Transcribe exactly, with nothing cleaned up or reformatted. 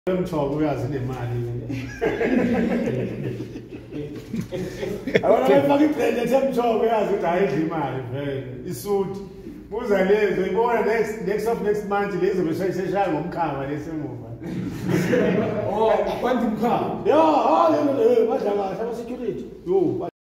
Mtshoko uyazi nemali. Abona bafaka ibrand ethe Mtshoko uyazi ukuthi ayidla imali vele. Isuthi. Buza lezo ibona next next of next month lezo besayishaya ngomkhava lesemuva. Oh, kwanti umkhava. Yeah, ah, badla kahle ama security. Yo.